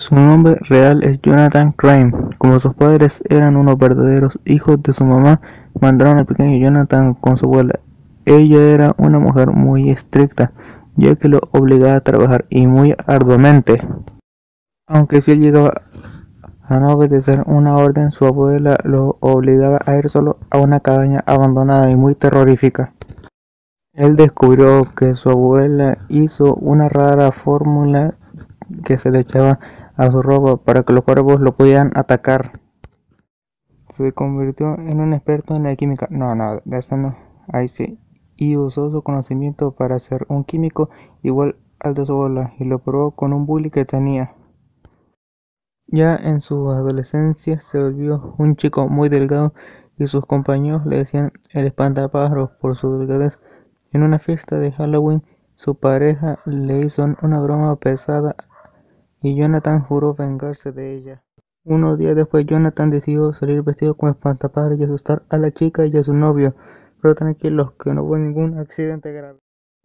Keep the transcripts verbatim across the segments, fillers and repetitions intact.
Su nombre real es Jonathan Crane. Como sus padres eran unos verdaderos hijos de su mamá, mandaron al pequeño Jonathan con su abuela. Ella era una mujer muy estricta, ya que lo obligaba a trabajar y muy arduamente. Aunque si él llegaba a no obedecer una orden, su abuela lo obligaba a ir solo a una cabaña abandonada y muy terrorífica. Él descubrió que su abuela hizo una rara fórmula que se le echaba a su ropa para que los cuervos lo pudieran atacar. Se convirtió en un experto en la química. No, no, de esta no. Ahí sí. Y usó su conocimiento para ser un químico igual al de su abuela y lo probó con un bully que tenía. Ya en su adolescencia se volvió un chico muy delgado y sus compañeros le decían el espantapájaros por su delgadez. En una fiesta de Halloween, su pareja le hizo una broma pesada y Jonathan juró vengarse de ella. Unos días después, Jonathan decidió salir vestido como espantapájaros y asustar a la chica y a su novio, pero tranquilos que no hubo ningún accidente grave.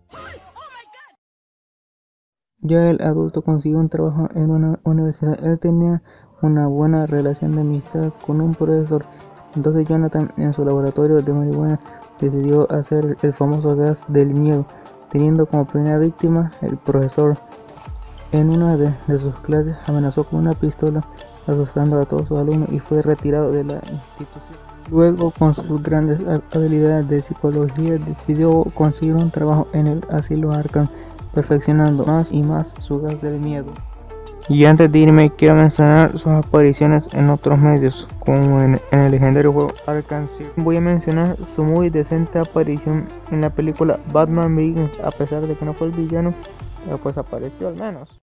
Ya el adulto consiguió un trabajo en una universidad. Él tenía una buena relación de amistad con un profesor. Entonces Jonathan, en su laboratorio de marihuana, decidió hacer el famoso gas del miedo, teniendo como primera víctima el profesor. En una de, de sus clases amenazó con una pistola, asustando a todos sus alumnos y fue retirado de la institución. Luego, con sus grandes habilidades de psicología, decidió conseguir un trabajo en el asilo Arkham, perfeccionando más y más su gas del miedo. Y antes de irme, quiero mencionar sus apariciones en otros medios, como en, en el legendario juego Arkham City. Voy a mencionar su muy decente aparición en la película Batman Begins. A pesar de que no fue el villano, pues apareció al menos.